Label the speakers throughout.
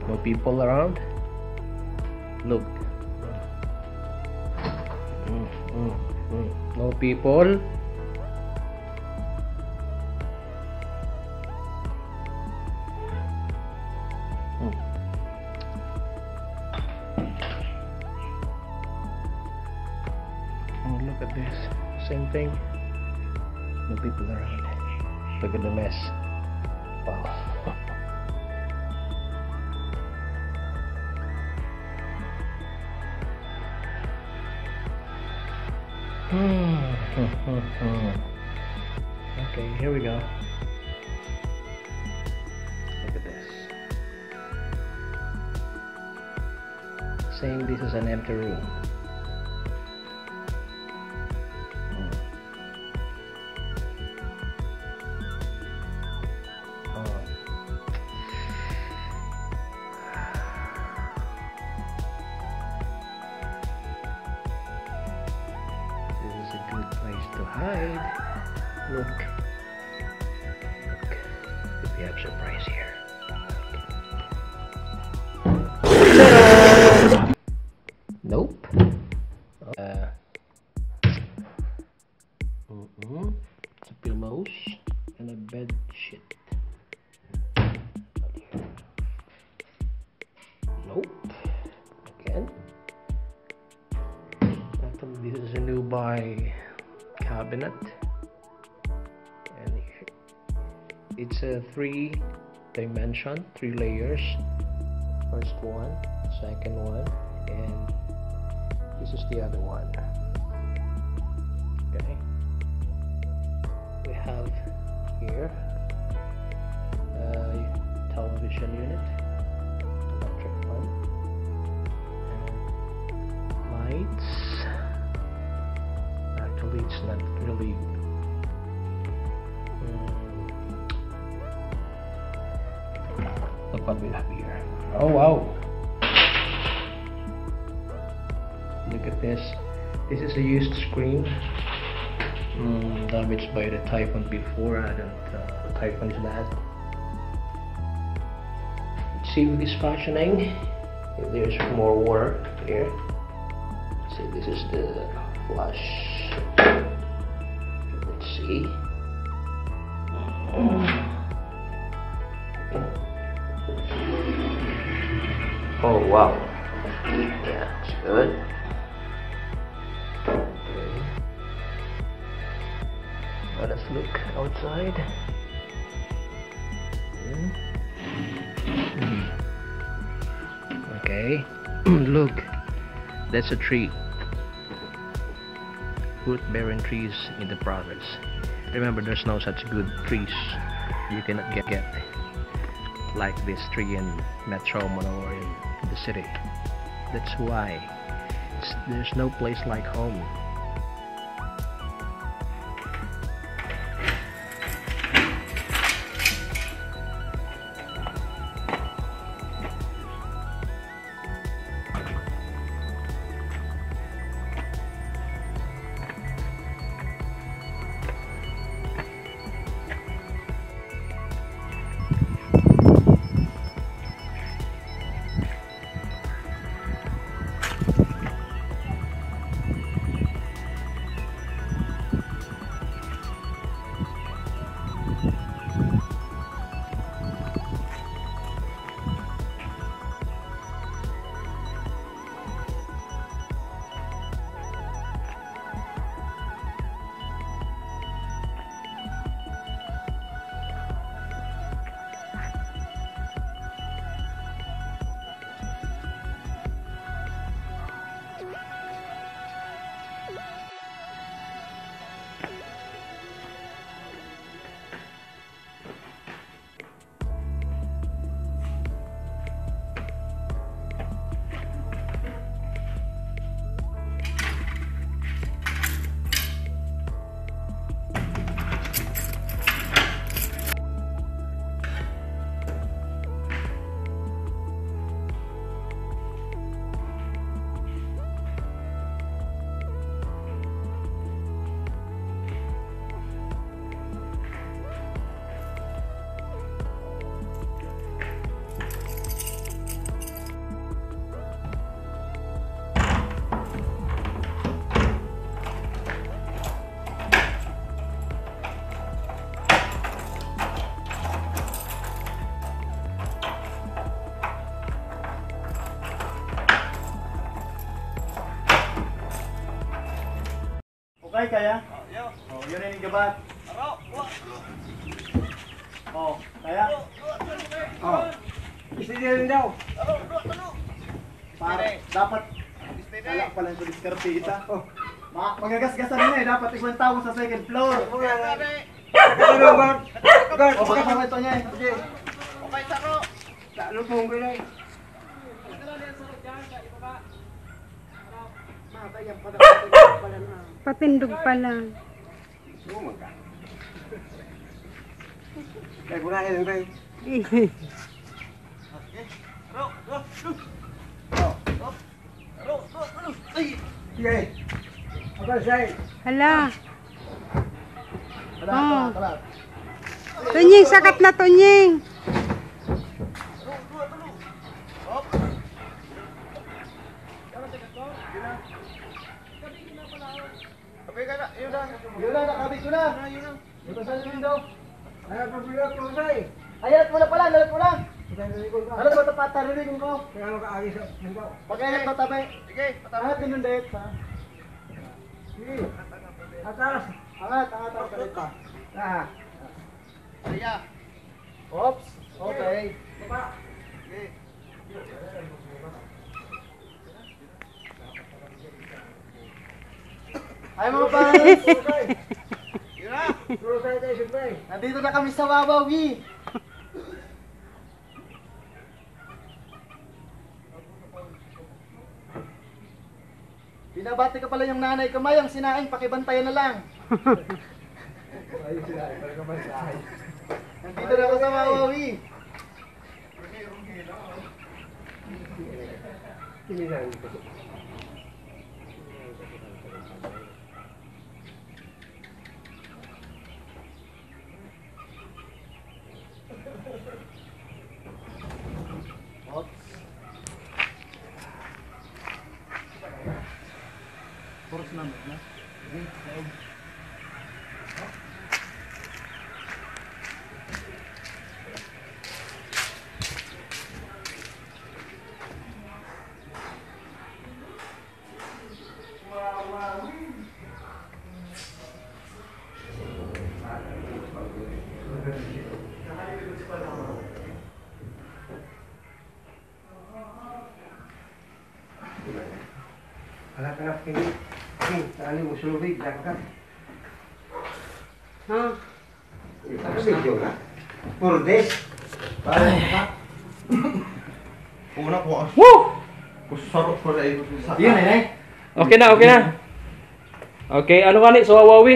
Speaker 1: No people around. Look. No people. Oh, look at this. Same thing. No people around. Look at the mess. Wow. Okay, here we go. Look at this. Saying this is an empty room. Good place to hide. Look, we have surprise here. Nope. It's a pillows and a bed sheet. Nope. Again. This is a new buy cabinet, and it's a 3-dimension, 3 layers. First one, second one, and this is the other one. Okay, we have here a television unit, electric fan, and lights. Actually, it's not really look what we have here. Oh wow, look at this. This is a used screen, damaged by the typhoon before. I don't the typhoon is bad. Let's see with this fashioning if there's more water here. See, this is the flush. Let's see. Oh wow. Yeah, it's good. Okay. Let us look outside. Okay. Look. That's a tree. Fruit-bearing trees in the province. Remember, there's no such good trees you cannot get like this tree in Metro Manila or in the city. That's why there's no place like home.
Speaker 2: Okay, kaya? Oh, yun yung gabat. Oh, kaya? Oh. Steady rin daw. Dapat kala pala ito diskarte kita. Oh. Magagasgasan na dapat isang tao sa second floor. O baka sa ito niya eh. Okay, saro. Lalo pong gulay.
Speaker 3: Papindog pala.
Speaker 2: Kaya gunahin lang tayo. Sige. Apa say?
Speaker 3: Hala. Oh. Tunying, sakat na tunying.
Speaker 2: Yun na, nakabit ko na. Ito sa window. Ayaw pa pila ko say. Ayaw mo na pala, nalat mo na. Nalat mo tapat, tarinig ko. Kaya ano kaagi sa window. Pag-ayat mo tabi. Sige, patangat din yung date. Sige. Atas. Angat, angat. Ah. Saya. Oops. Okay. Papa. Okay. Ay mga pare. Nandito na kami sa Wawawi. Binabati ka pala yung nanay kamay, ang sinaing pakibantayan na lang. Nandito na ako sa Wawawi. Puros namin, na?
Speaker 4: Anak-anak ini, tali mo sulubig, dapat.
Speaker 3: Ha?
Speaker 4: Ano video na? Purdes.
Speaker 2: Una po.
Speaker 1: Woo!
Speaker 2: Kusarap ko na ito sa...
Speaker 4: Yun eh.
Speaker 1: Okay na, okay na. Okay, ano ka ni? So, Wawawi.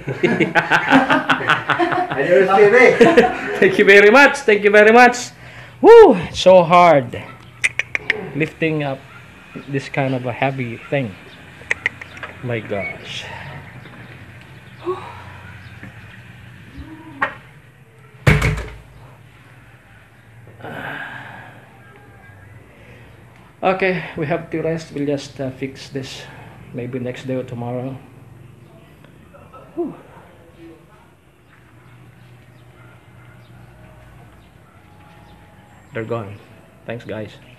Speaker 1: Thank you very much. Thank you very much. Woo! So hard. Lifting up this kind of a heavy thing. My gosh. Okay, we have to rest. We'll just fix this maybe next day or tomorrow. Whew. They're gone. Thanks, guys.